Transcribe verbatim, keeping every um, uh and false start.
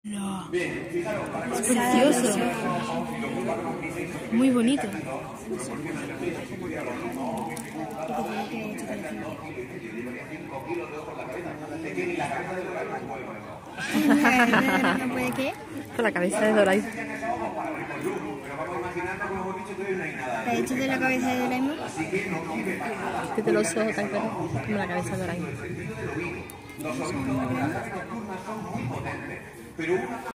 Es precioso. Muy bonito. ¿No puede qué? Con la cabeza de Doraemon. ¿Te ha hecho de la cabeza de Doraemon? Que te los ojos tan claros como la cabeza de Doraemon.